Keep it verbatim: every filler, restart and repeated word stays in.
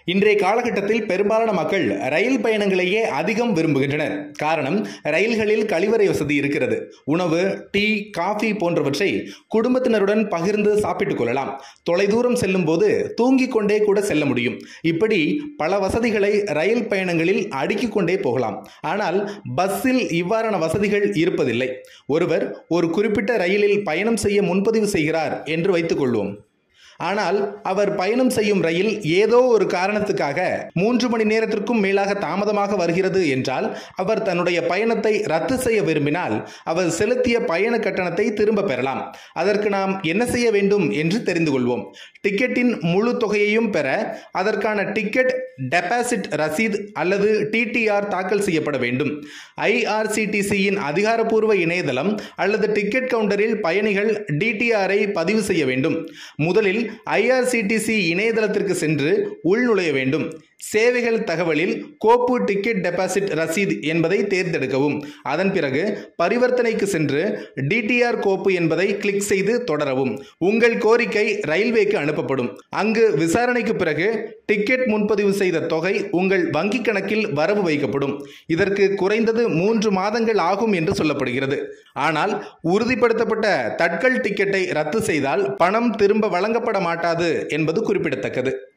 இன்றைய காலகட்டத்தில் பெரும்பாலான மக்கள் ரயில் பயணங்களையே அதிகம் விரும்புகின்றனர். காரணம், ரயில்களில் கழிவறை வசதி இருக்கிறது. உணவு, டீ, காஃபி போன்றவற்றை குடும்பத்தினருடன் பகிர்ந்து சாப்பிட்டுக் கொள்ளலாம். தொலைதூரம் செல்லும் போது தூங்கிக் கொண்டே கூட செல்ல முடியும். இப்படி பல வசதிகளை ரயில் பயணங்களில் அடுக்கிக் கொண்டே போகலாம். ஆனால் பஸ்ஸில் இவ்வாறான வசதிகள் இருப்பதில்லை. ஒருவர் ஒரு குறிப்பிட்ட ரயிலில் பயணம் செய்ய முன்பதிவு செய்கிறார் என்று வைத்துக் கொள்வோம். ஆனால் அவர் பயணம் செய்யும் ரயில் ஏதோ ஒரு காரணத்துக்காக மூன்று மணி நேரத்திற்கும் மேலாக தாமதமாக வருகிறது என்றால் அவர் தன்னுடைய பயணத்தை ரத்து செய்ய விரும்பினால் அவர் செலுத்திய பயண கட்டணத்தை திரும்ப பெறலாம். அதற்கு நாம் என்ன செய்ய வேண்டும் என்று தெரிந்து கொள்வோம். டிக்கெட்டின் முழு தொகையையும் பெற அதற்கான டிக்கெட் டெபாசிட் ரசீது அல்லது டிடிஆர் தாக்கல் செய்யப்பட வேண்டும். ஐஆர்சிடிசியின் அதிகாரப்பூர்வ இணையதளம் அல்லது டிக்கெட் கவுண்டரில் பயணிகள் டிடிஆரை பதிவு செய்ய வேண்டும். முதலில் ஐஆர்சிடிசி இணையதளத்திற்கு சென்று உள்நுழைய வேண்டும். சேவைகள் தகவலில் கோப்பு டிக்கெட் டெபாசிட் ரசீது என்பதை தேர்ந்தெடுக்கவும். அதன் பிறகு பரிவர்த்தனைக்கு சென்று டிடிஆர் கோப்பு என்பதை கிளிக் செய்து தொடரவும். உங்கள் கோரிக்கை ரயில்வேக்கு அனுப்பப்படும். அங்கு விசாரணைக்கு பிறகு டிக்கெட் முன்பதிவு செய்த தொகை உங்கள் வங்கி கணக்கில் வரவு வைக்கப்படும். இதற்கு குறைந்தது மூன்று மாதங்கள் ஆகும் என்று சொல்லப்படுகிறது. ஆனால் உறுதிப்படுத்தப்பட்ட தட்கல் டிக்கெட்டை ரத்து செய்தால் பணம் திரும்ப வழங்கப்பட மாட்டாது என்பது குறிப்பிடத்தக்கது.